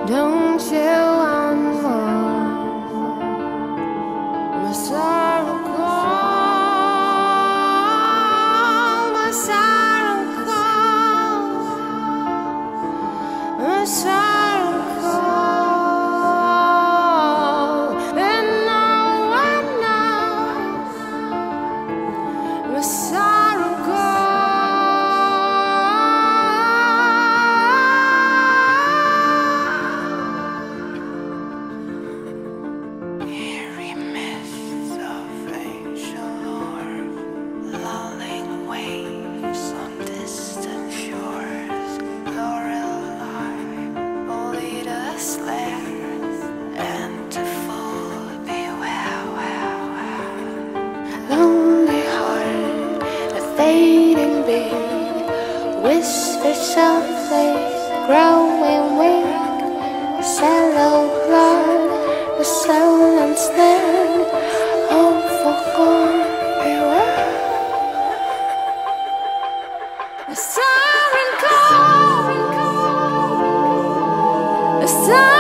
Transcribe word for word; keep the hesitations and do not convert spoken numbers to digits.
Don't you want more? My sorrow call, my sorrow call, my sorrow call, and no one knows my sorrow call. Lonely heart, a fading beat, whisper softly, growing weak, shallow blood, the silence land, hope for gone, beware. A siren call, a siren